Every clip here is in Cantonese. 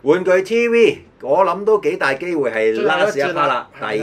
玩具 TV，我諗都幾大機會係 last 一 part 啦，第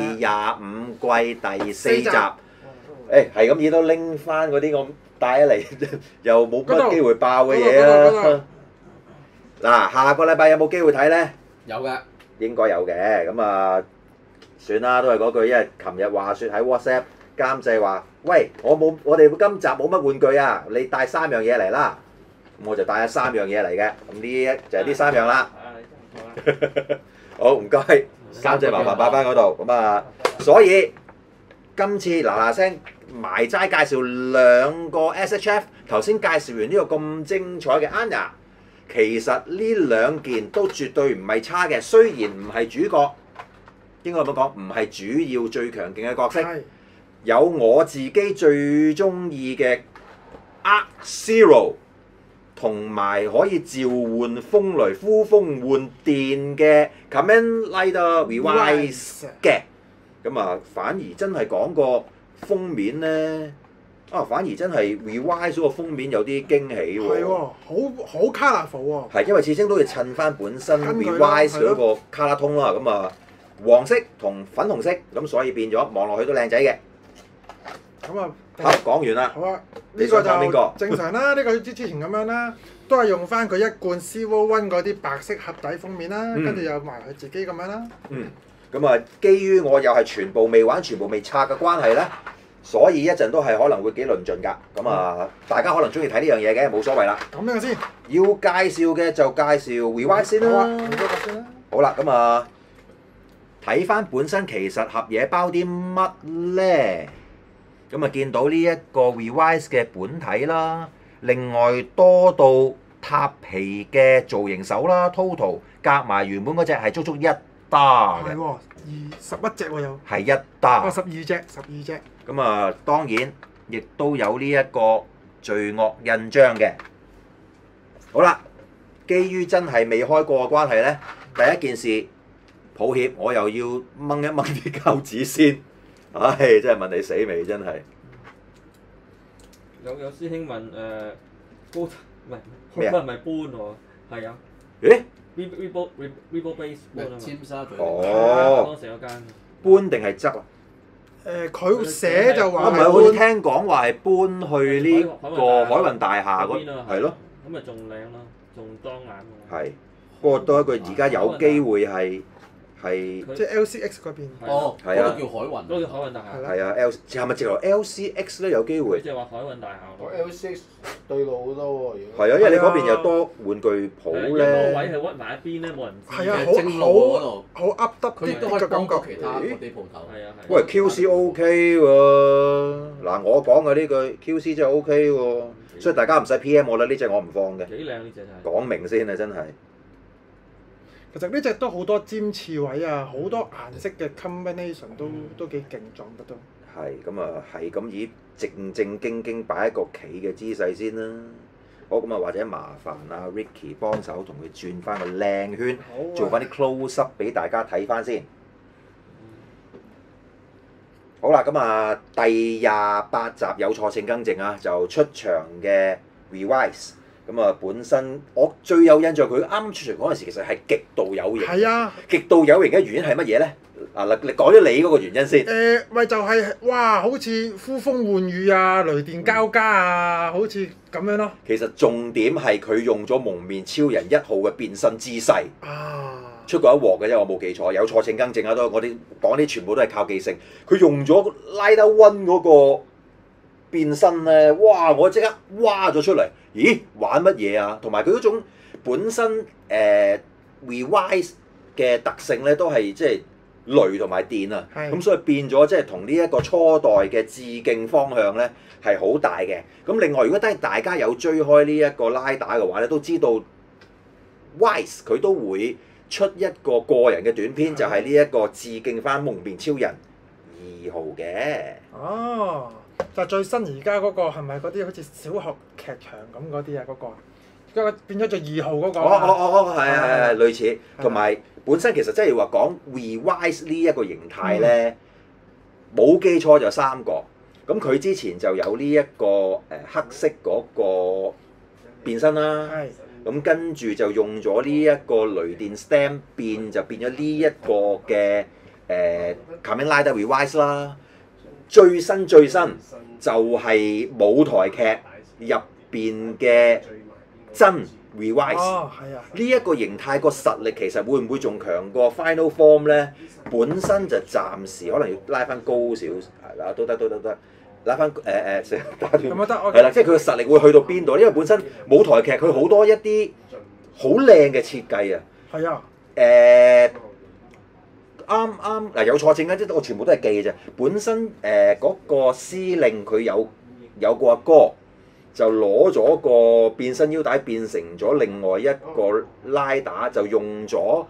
25季第4集。誒係咁，而都拎翻嗰啲我帶咗嚟又冇乜機會爆嘅嘢啦。嗱，下個禮拜有冇機會睇咧？ 有嘅， 應該有嘅。咁啊，算啦，都係嗰句，因為琴日話説喺 WhatsApp 監製話：喂，我哋今集冇乜玩具啊，你帶3樣嘢嚟啦。咁我就帶咗3樣嘢嚟嘅。咁呢就係呢3樣啦。好，唔該，監製麻煩擺翻嗰度。咁啊，所以今次嗱聲埋齋介紹2個 SHF， 頭先介紹完呢個咁精彩嘅 Anya， 其實呢2件都絕對唔係差嘅，雖然唔係主角，應該咁講，唔係主要最強勁嘅角色，有我自己最中意嘅 Arc Zero。同埋可以召喚風雷、呼風喚電嘅 Kamen Rider Revice 嘅，咁啊反而真係講個封面咧，反而真係 Revice 嗰個封面有啲驚喜喎。 係喎，好 colourful 喎。 係因為始終都要襯翻本身 Revice 嗰個卡拉通啦，咁啊黃色同粉紅色，咁所以變咗望落去都靚仔嘅。 咁啊， 好講完啦。 好啊， 你想講邊個？ 正常啦，呢個之前咁樣啦，都係用翻佢一貫 Zero One 嗰啲白色盒底封面啦，跟住有埋佢自己咁樣啦。 咁啊，基於我又係全部未玩、全部未拆嘅關係咧，所以一陣都係可能會幾論盡㗎。咁啊，大家可能中意睇呢樣嘢嘅，冇所謂啦。 咁樣先。 要介紹嘅就介紹 Revice 先啦。好啦，咁啊，睇翻本身其實盒嘢包啲乜咧？咁啊，見到呢一個 Revice 嘅本體啦，另外多到塔皮嘅造型手啦 ，total 夾埋原本嗰隻係足足1打嘅。 係喎，11隻喎有。 係1打。 12隻。 咁啊，當然亦都有呢一個罪惡印章嘅。好啦，基於真係未開過嘅關係咧，第一件事，抱歉，我又要掹一掹啲膠紙先。唉，真係問你死未，真係。 有師兄問高唔咩係搬喎，係啊。 咦 ？Revo Base 搬啊嘛。 尖沙咀。 哦。 當時嗰間。 搬定係執啊？ 佢寫就話唔係，好似聽講話係搬去呢個海運大廈嗰，係咯。 咁咪仲靚咯，仲當眼喎。 係，不過都一句，而家有機會係。 即係 LCX 嗰邊。 哦，嗰個叫海運。 嗰個叫海運大廈。 係啊係咪直頭 LCX 咧有機會？ 即係話海運大廈。 我 LCX 對路好多喎。 係啊，因為你嗰邊又多玩具鋪咧。 嗰個位係屈埋一邊咧，冇人知。 係啊， 正路嗰度。 好噏得佢都可以幫到其他嗰啲鋪頭。 係啊係。 喂 ，QC OK 喎，嗱我講嘅呢句 QC 真係 OK 喎，所以大家唔使 PM 我啦，呢隻我唔放嘅。 幾靚呢隻真係。 講明先啊，真係。 其實呢隻都好多尖刺位啊，好多顏色嘅 combination 都幾勁壯嘅都。 係咁啊，係咁以正正經經擺一個企嘅姿勢先啦。好咁啊，或者麻煩阿 Ricky 幫手同佢轉翻個靚圈，做翻啲 close up 俾大家睇翻先。好啦，咁啊第28集有錯請更正啊，就出場嘅 Revice。咁啊，本身我最有印象，佢啱出場嗰陣時，其實係極度有型。 係啊！ 極度有型嘅原因係乜嘢咧？嗱，你講咗你嗰個原因先。 咪就係哇，好似呼風喚雨啊，雷電交加啊，好似咁樣咯。 其實重點係佢用咗蒙面超人1號嘅變身姿勢。 啊！ 出過一鑊嘅啫，我冇記錯，有錯請更正啊！都我哋講啲全部都係靠記性。佢用咗拉德溫嗰個變身咧，哇！我即刻挖咗出嚟。咦，玩乜嘢啊？同埋佢嗰種本身Revice 嘅特性咧，都係即係雷同埋電啊。咁所以變咗即係同呢一個初代嘅致敬方向咧係好大嘅。咁另外，如果大家有追開呢一個拉打嘅話咧，都知道 Wise 佢都會出一個人嘅短片，就係呢一個致敬翻蒙面超人2號嘅。 哦。就最新而家嗰個係咪嗰啲好似小學劇場咁嗰啲啊？嗰個而家變咗做2號嗰個。 係類似。同埋本身其實真係話講 Revice 呢一個形態咧，冇記錯就3個。咁佢之前就有呢一個黑色嗰個變身啦。 咁跟住就用咗呢一個雷電 stem 就變咗呢一個嘅Kamen Rider Revise 啦。最新就係舞台劇入邊嘅真 Revise。 哦，係啊。 呢一個形態個實力其實會唔會仲強過 Final Form 咧？本身就暫時可能要拉翻高少少，係啦，都得。拉翻打斷， 咁得， 係啦，即係佢個實力會去到邊度？因為本身舞台劇佢好多一啲好靚嘅設計啊。 係啊。 啱嗱，有錯證嘅，即係我全部都係記嘅啫。本身嗰個司令佢有個阿哥，就攞咗個變身腰帶變成咗另外一個拉打，就用咗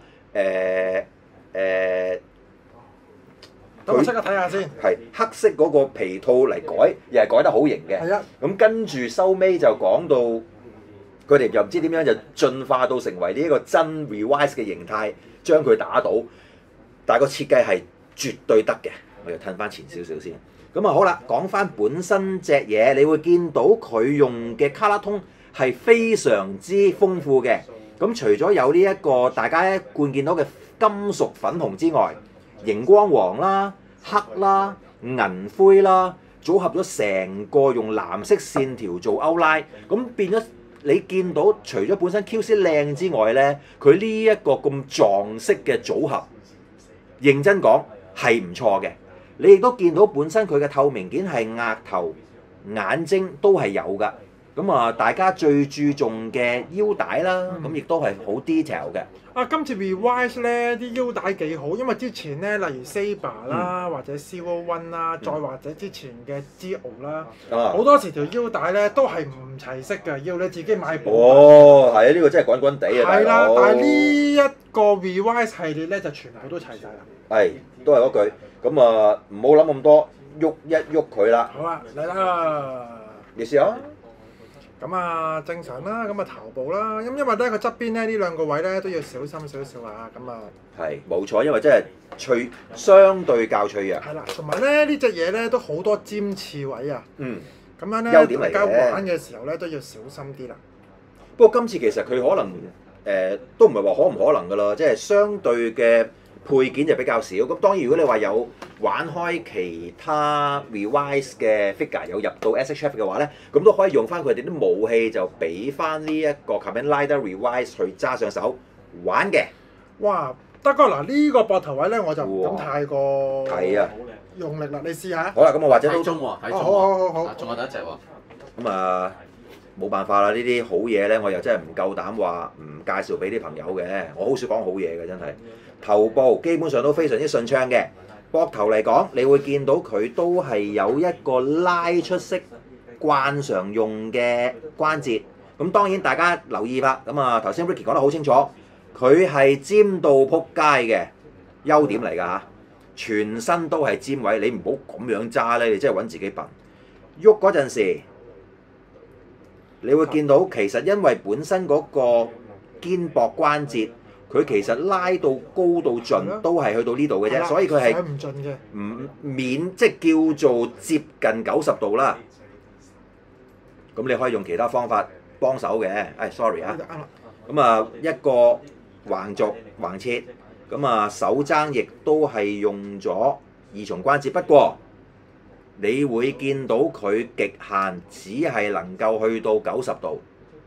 等我即刻睇下先。 係黑色嗰個皮套嚟改，又係改得好型嘅。 係啊。 咁跟住收尾就講到佢哋又唔知點樣就進化到成為呢一個真 Revise 嘅形態，將佢打倒。但係個設計係絕對得嘅。我又褪翻前少少先。咁啊好啦，講翻本身隻嘢，你會見到佢用嘅卡拉通係非常之豐富嘅。咁除咗有呢一個大家一貫見到嘅金屬粉紅之外，熒光黃啦、黑啦、銀灰啦，組合咗成個用藍色線條做勾拉，咁變咗你見到除咗本身 QC 靚之外咧，佢呢一個咁撞色嘅組合，認真講係唔錯嘅。你亦都見到本身佢嘅透明件係額頭、眼睛都係有㗎。咁啊，大家最注重嘅腰帶啦，咁亦都係好 detail 嘅。 今次 Revise 咧啲腰帶幾好，因為之前咧例如 Saber 啦，或者 Zero One 啦，再或者之前嘅 Geo 啦，好多時條腰帶咧都係唔齊色嘅，要你自己買部。 哦，係啊，呢個真係滾滾地啊！ 係啦，但係呢一個 Revise 系列咧就全部都齊晒啦。 係，都係嗰句，咁啊唔好諗咁多，喐一喐佢啦。 好啦，嚟啦！ 你試下。 咁啊，正常啦，咁啊頭部啦，咁因為咧佢側邊咧呢兩個位咧都要小心少少啊，咁啊係冇錯，因為真係相對較脆弱。 係啦，同埋咧呢隻嘢咧都好多尖刺位啊。 嗯。 咁樣咧， 優點嚟嘅。 大家玩嘅時候咧都要小心啲啦。 不過今次其實佢可能都唔係話可唔可能㗎啦，即係相對嘅配件就比較少。咁當然如果你話有玩開其他 Revise 嘅 figure 有入到 SHF 嘅話咧，咁都可以用翻佢哋啲武器就俾翻呢一個 Kamen Rider Revise 去揸上手玩嘅。 哇！德哥嗱，呢個膊頭位咧我就唔敢太過係啊用力啦，你試下。 好啦，咁我或者都睇中喎，睇中好， 仲有第一隻喎。 咁啊冇辦法啦，呢啲好嘢咧，我又真係唔夠膽話唔介紹俾啲朋友嘅。我好少講好嘢嘅，真係。頭部基本上都非常之順暢嘅，膊頭嚟講，你會見到佢都係有一個拉出式慣常用嘅關節。咁當然大家留意啦，咁啊頭先 Ricky 講得好清楚，佢係尖到撲街嘅優點嚟㗎嚇，全身都係尖位，你唔好咁樣揸咧，你真係揾自己笨。喐嗰陣時，你會見到其實因為本身嗰個肩膊關節。佢其實拉到高到盡都係去到呢度嘅啫，所以佢係唔盡嘅， 唔免即係叫做接近90度啦。咁你可以用其他方法幫手嘅。sorry 啊。咁啊一個橫軸橫切，咁啊手踭亦都係用咗二重關節，不過你會見到佢極限只係能夠去到90度。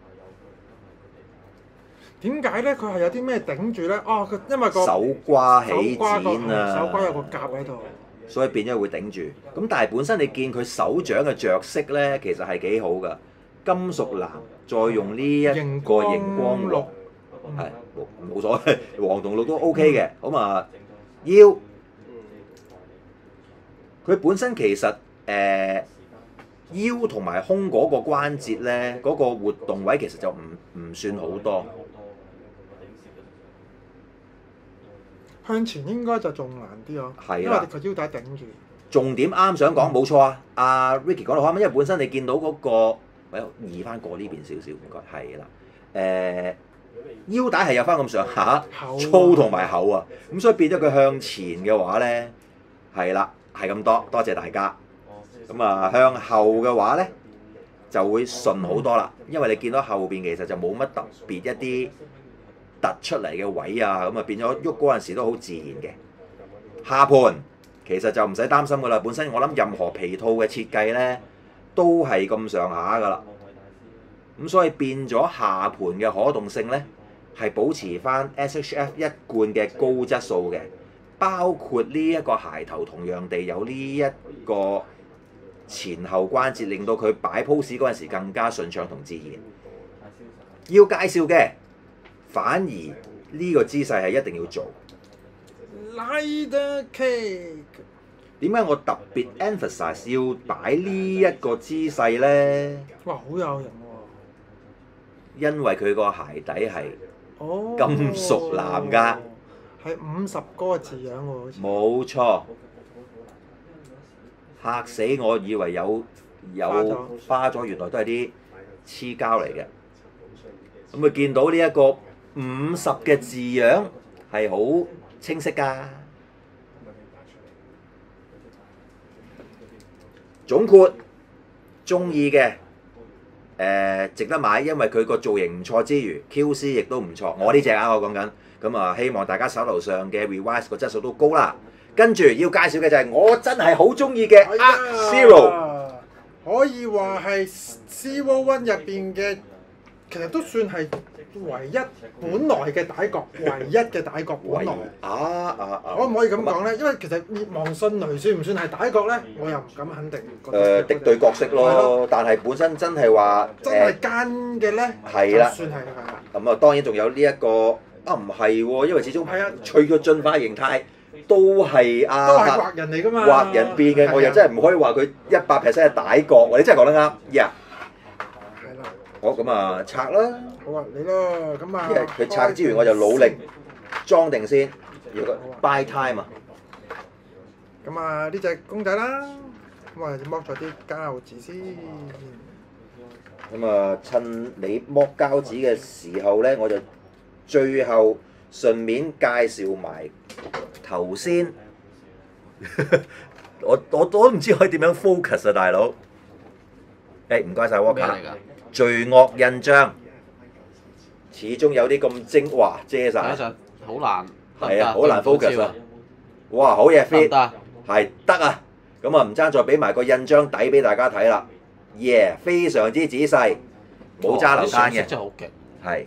點解咧？佢係有啲咩頂住咧？哦，佢因為個手瓜起剪啊， 手瓜有個夾喺度， 所以變咗會頂住。咁但係本身你見佢手掌嘅着色咧，其實係幾好噶，金屬藍，再用呢一個熒光綠，係冇所謂，黃同綠都 OK 嘅。咁啊腰，佢本身其實腰同埋胸嗰個關節咧，嗰個活動位其實就唔算好多。 向前應該就仲難啲咯，因為佢腰帶頂住。 重點啱想講冇錯啊！阿 Ricky 講得好啱，因為本身你見到嗰個，移翻過呢邊少少，唔該，係啦。腰帶係有翻咁上下粗同埋厚啊，咁所以變咗佢向前嘅話咧，係啦，係咁多謝大家。咁啊向後嘅話咧， 就會順好多啦，因為你見到後邊其實就冇乜特別一啲突出嚟嘅位啊，咁啊變咗喐嗰陣時都好自然嘅。下盤其實就唔使擔心噶啦，本身我諗任何皮套嘅設計咧都係咁上下噶啦，咁所以變咗下盤嘅可動性咧係保持翻 SHF 一貫嘅高質素嘅，包括呢一個鞋頭同樣地有呢一個前後關節，令到佢擺 pose 嗰陣時更加順暢同自然。要介紹嘅反而呢個姿勢係一定要做。 Rider Kick 點解我特別 emphasize 要擺呢一個姿勢呢？ 哇，好有型喎！ 因為佢個鞋底係哦金屬藍㗎， 係50個字樣喎，好似冇錯。嚇死我！以為有花咗，原來都係啲黐膠嚟嘅。咁佢見到呢一個50嘅字樣係好清晰㗎。總括中意嘅值得買，因為佢個造型唔錯之餘 ，QC 亦都唔錯。我呢隻啊，我講緊咁啊，希望大家手頭上嘅 Revice 個質素都高啦。跟住要介紹嘅就係我真係好中意嘅 Zero， 可以話係 Zero One 入邊嘅，其實都算係唯一本來嘅底角，唯一嘅底角本來。可唔可以咁講咧？因為其實滅亡迅雷算唔算係底角咧？我又唔敢肯定。 敵對角色咯，但係本身真係話真係奸嘅咧， 係啦， 算係啦。 咁啊，當然仲有呢一個唔係喎，因為始終佢個進化形態都係畫人嚟㗎嘛， 畫人變嘅，我又真係唔可以話佢100%係底角，你真係講得啱，yeah。 係啦。 好，咁啊，拆啦。 好啊，你咯，咁啊。 因為佢拆之餘，我就努力裝定先，要個 buy time 啊。 咁啊，呢隻公仔啦，咁啊剝咗啲膠紙先。 咁啊，趁你剝膠紙嘅時候咧，我就最後順便介紹埋頭先，我都唔知可以點樣 focus 啊，大佬。誒，唔該晒 Walker。罪惡印章，始終有啲咁精，哇遮晒， 好難。 係啊，好難 focus 啊！哇，好嘢 fit，係得啊！咁啊，唔爭再俾埋個印章底俾大家睇啦。耶，非常之仔細，冇揸流灘嘅， 真係好勁。 係。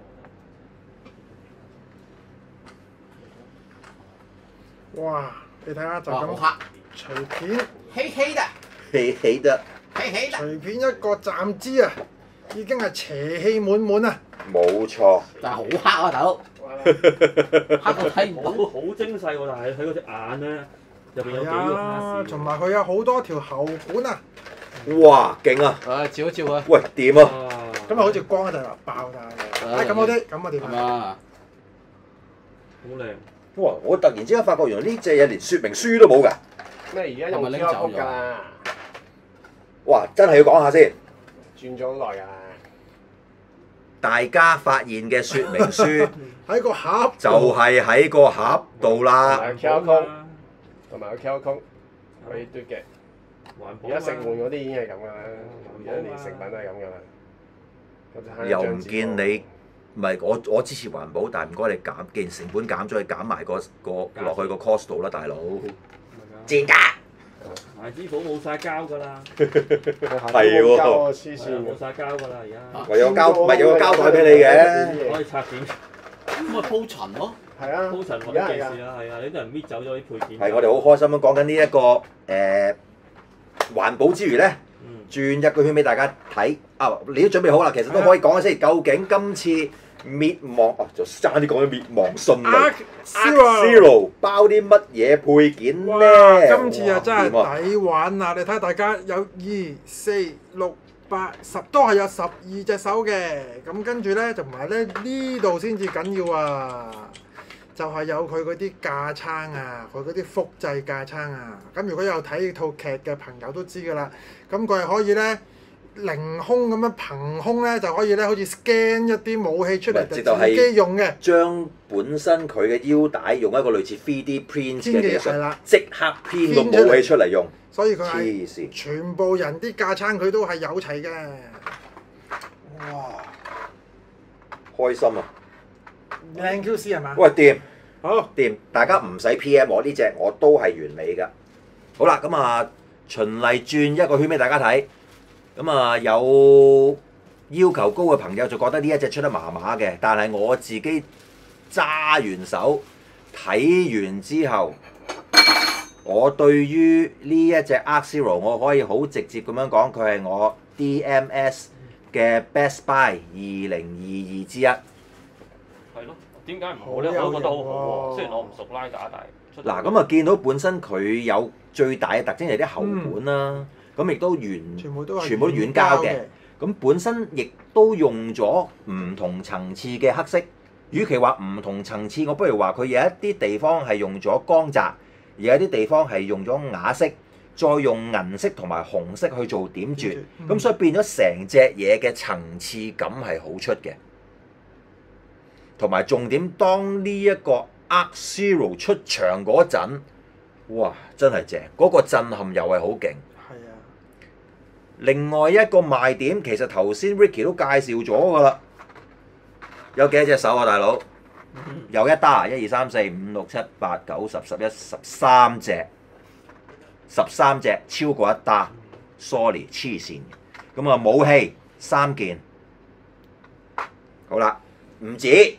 哇！你睇下就咁隨便， 起得， 隨便一個站姿啊，已經係邪氣滿滿啊！ 冇錯。 但係好黑啊，大佬，黑到睇唔到。 好精細喎，但係佢嗰隻眼咧入邊有幾個花絲， 同埋佢有好多條喉管啊！ 哇，勁啊！ 照一照啊！ 喂，掂啊！ 咁啊，好似光就爆晒。咁我啲，咁我點啊？ 好靚！ 哇！我突然之間發覺原來呢隻嘢連說明書都冇㗎。 咩而家用拎走㗎啦？ 哇！真係要講下先。 轉咗好耐㗎。 大家發現嘅說明書喺個盒， 就係喺個盒度啦。 同埋個 QR code 可以嘟嘅。而家食換嗰啲已經係咁㗎啦，而家連食品都係咁㗎啦。 又唔見你，唔係我支持環保，但係唔該你減，既然成本減咗，你減埋個落去個 cost 度啦，大佬。賤價！ 孩之寶冇晒膠㗎啦， 係喎， 黐線冇晒膠㗎啦，而家。 唯有膠，唔係有個膠袋俾你嘅。 可以拆件。 咁咪鋪塵咯。 係啊， 鋪塵或者件事啦，係啊，你啲人搣走咗啲配件。 係我哋好開心咁講緊呢一個環保之餘咧，轉一個圈俾大家睇。啊，你都準備好啦，其實都可以講下先。究竟今次滅亡就爭啲講緊滅亡迅雷 Zero 包啲乜嘢配件咧？ 今次啊真係抵玩啊！你睇下大家有2、4、6、8、10，都係有12隻手嘅。咁跟住咧，同埋咧呢度先至緊要啊！就係有佢嗰啲架撐啊，佢嗰啲複製架撐啊。咁如果有睇套劇嘅朋友都知㗎啦。咁佢係可以咧凌空咁樣憑空咧就可以咧，好似 scan 一啲武器出嚟直就自己用嘅。 將本身佢嘅腰帶用一個類似 3D print 嘅技術，即刻編個武器出嚟用。 所以佢係全部人啲架撐佢都係有齊嘅。 哇！開心啊！ 靚 QC 係嘛？ 喂，掂！ 好掂！大家唔使 PM 我呢隻，我都係完美㗎。好啦，咁啊，循例轉一個圈俾大家睇。咁啊，有要求高嘅朋友就覺得呢一隻出得麻麻嘅，但係我自己揸完手睇完之後，我對於呢一隻 Arc Zero 我可以好直接咁樣講，佢係我 DMS 嘅 Best Buy 2022之一。 係咯，點解唔好咧？我都覺得好好喎。雖然我唔熟拉架，但係嗱咁啊，見到本身佢有最大嘅特徵係啲喉管啦，咁亦都全部都軟膠嘅。咁本身亦都用咗唔同層次嘅黑色。與其話唔同層次，我不如話佢有一啲地方係用咗光澤，而有啲地方係用咗啞色，再用銀色同埋紅色去做點綴。咁所以變咗成隻嘢嘅層次感係好出嘅。同埋重點，當呢一個 Arc Zero 出場嗰陣，哇！真係正，嗰個震撼又係好勁。 係啊。 另外一個賣點，其實頭先 Ricky 都介紹咗㗎啦。有幾多隻手啊，大佬？有一打，1、2、3、4、5、6、7、8、9、10、11、13隻，13隻超過一打 ，sorry 黐線。咁啊，武器3件，好啦，唔止。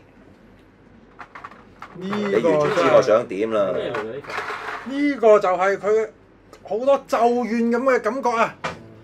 你完全知我想點啦？ 呢個就係佢好多咒怨咁嘅感覺啊！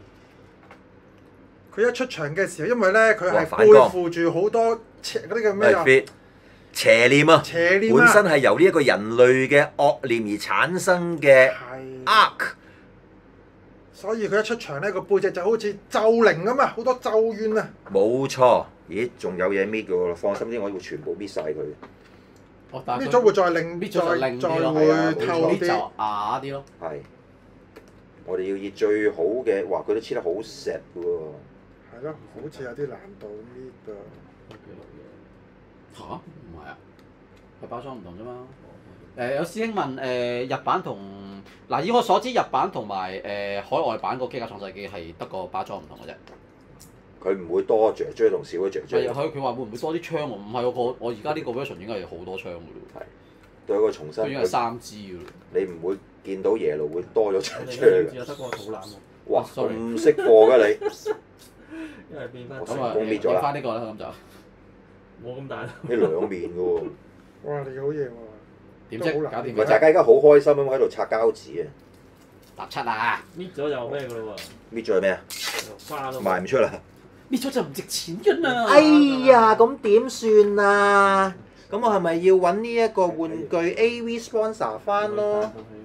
佢一出場嘅時候，因為咧佢係背負住好多嗰啲叫咩啊？ 邪念啊！ 邪念本身係由呢一個人類嘅惡念而產生嘅 Arc。 所以佢一出場咧，個背脊就好似咒靈咁啊，好多咒怨啊！ 冇錯，咦？仲有嘢搣嘅喎，放心啲，我會全部搣晒佢。 搣咗會再令再會透啲， 就啞啲咯。 係，我哋要以最好嘅，哇！佢都黐得好實喎。 係咯，好似有啲難度搣㗎。 嚇？唔係啊，佢包裝唔同啫嘛。有師兄問日版同嗱，以我所知，日版同埋海外版個機甲創世記係得個包裝唔同嘅啫。 佢唔會多雀雀同少咗雀雀。 佢話會唔會多啲槍喎？唔係我而家呢個 version 應該係好多槍㗎咯。 係，對一個重新。 佢已經係3支㗎咯。 你唔會見到耶路會多咗雀雀嘅。 有得個肚腩喎。 哇！咁識貨㗎你。 因為變翻。 咁啊，變翻呢個啦，咁就。 冇咁大。 呢兩面㗎喎。 哇！你好嘢喎。 點啫？搞掂。 唔係大家而家好開心咁喺度拆膠紙啊！ 搭七啊！ 搣咗又咩㗎咯喎？ 搣咗係咩啊？ 花咯。 賣唔出啦！ 搣咗就唔值錢㗎啦！ 哎呀，咁點算啊？咁我係咪要揾呢一個玩具 AV sponsor 翻咯？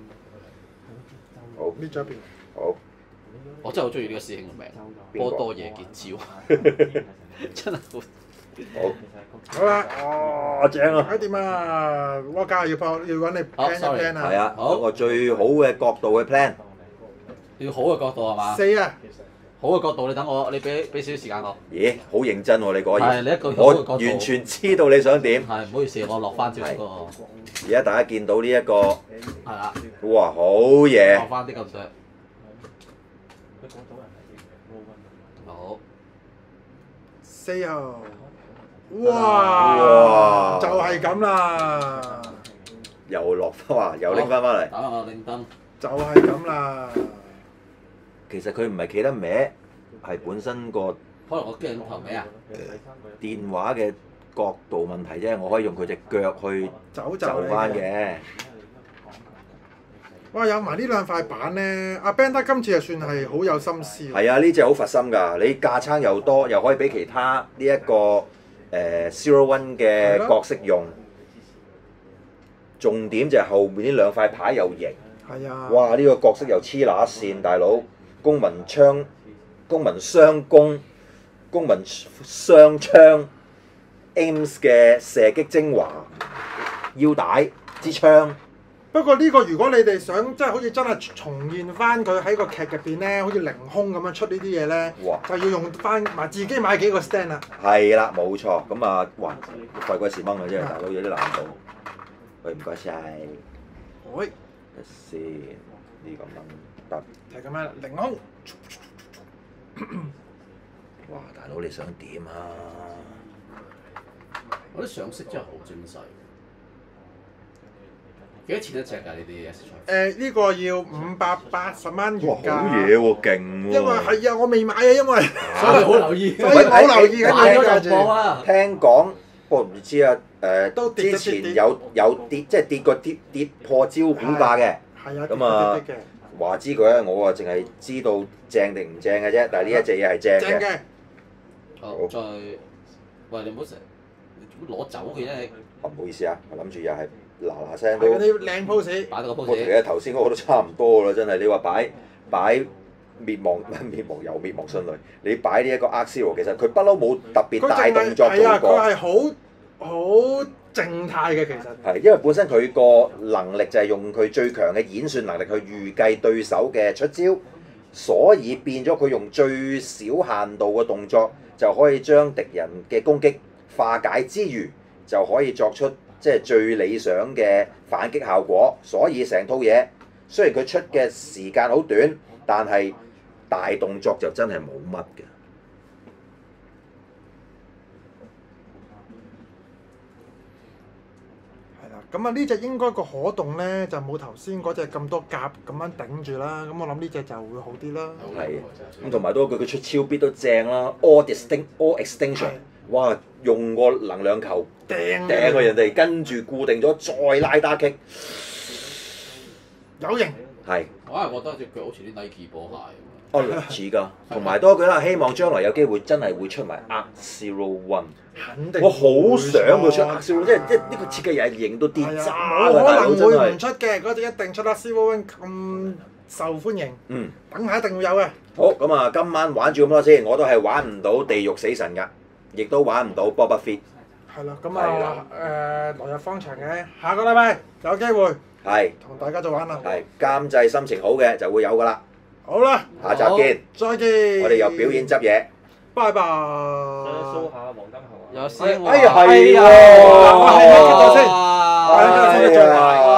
好， 搣咗一邊。 好。 我真係好中意呢個師兄嘅名，波多野結招，真係好。 好啦， 正啊！ 睇掂啊！我家要揾你 plan 一 plan 啊！ 係啊，有個最好嘅角度去 plan。 要好嘅角度係嘛 ？4啊！ 好嘅角度，你等我，你俾少少時間我。 咦，好認真喎！你果然。 係你一個好嘅角度。 我完全知道你想點。 係，唔好意思，我落翻少少個。 而家大家見到呢一個。 係啦。 哇！好嘢。 落翻啲咁上。好。 4號。哇！就係咁啦。 又落翻，又拎翻嚟。 打翻個鈴燈。 就係咁啦。 其實佢唔係企得歪，係本身個可能我鏡頭尾啊， 電話嘅角度問題啫。我可以用佢隻腳去走翻嘅。 哇！有埋呢兩塊板咧，阿 Ben 德今次就算係好有心思。 係啊，呢隻好佛心㗎。你架撐又多，又可以俾其他呢一個Zero One 嘅角色用。重點就係後面呢兩塊牌又型。 係啊。哇！ 呢個角色又黐乸線，大佬。公民槍、公民雙弓、公民雙槍 ，Ames 嘅射擊精華，腰帶支槍， 不過呢個如果你哋想即係好似真係重現翻佢喺個劇入邊咧，好似凌空咁樣出呢啲嘢咧，就要用翻自己買幾個 stand 啦。 係啦，冇錯。咁啊，哇，貴鬼事掹嘅啫，大佬有啲難度。喂，唔該晒。 喂， 睇先，呢個掹得。 係咁樣，凌空。 哇，大佬你想點啊？ 我啲上色真係好精細。幾多錢一隻㗎？呢啲 S 菜？ 呢個要580蚊原價。 哇，好嘢喎，勁喎！ 因為係啊，我未買啊，因為所以好留意。 所以我好留意緊買咗價就報啊！ 聽講，不過唔知啊。 都跌之前有跌，即係跌破招股價嘅。 係啊。 咁啊，話知佢咧，我啊淨係知道正定唔正嘅啫。但係呢一隻嘢係正嘅。 正嘅。 好，再喂你唔好成日攞走佢啫。 唔好意思啊，我諗住又係嗱聲係都。 嗰啲靚 pose。 擺到個 pose。 其實頭先嗰個都差唔多啦，真係。你話擺滅亡又滅亡迅雷，你擺呢一個厄斯羅，其實佢不嬲冇特別大動作做過。 佢係好靜態嘅其實。 係因為本身佢個能力就係用佢最強嘅演算能力去預計對手嘅出招，所以變咗佢用最小限度嘅動作就可以將敵人嘅攻擊化解之餘，就可以作出即係最理想嘅反擊效果。所以成套嘢雖然佢出嘅時間好短，但係大動作就真係冇乜嘅。 咁啊，呢隻應該個可動咧就冇頭先嗰隻咁多夾咁樣頂住啦。咁我諗呢隻就會好啲啦。 係。咁同埋多句，佢出超必都正啦 ，all extinction， 哇！用個能量球掟過人哋，跟住固定咗，再拉打擊， 有型。 係。 我係覺得隻腳好似啲 Nike 波鞋咁。 哦，類似㗎。同埋多句啦，希望將來有機會真係會出埋 Arc01。 肯定。 我好想佢出 Arc01，即係呢個設計人型到跌渣冇可能會會唔出嘅，嗰隻一定出啦 Arc01 咁受歡迎。 嗯。 等下一定會有嘅。 好，咁啊，今晚玩住咁多先，我都係玩唔到地獄死神㗎，亦都玩唔到 Boba Fett。 係啦，咁啊來日方長嘅，下個禮拜有機會。 係。 同大家再玩啦。 係監製心情好嘅就會有㗎啦。 好啦， 下集見。 再見。 我哋又表演執嘢。 拜拜。 掃下黃燈後啊！ 有師兄哎呀，係喎。 我係你見到先。 哎呀。